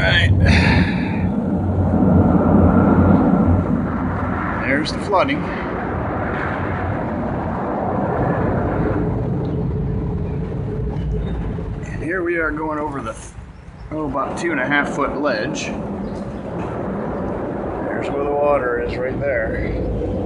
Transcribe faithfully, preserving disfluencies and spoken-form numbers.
Alright. There's the flooding. And here we are going over the, oh, about two and a half foot ledge. There's where the water is right there.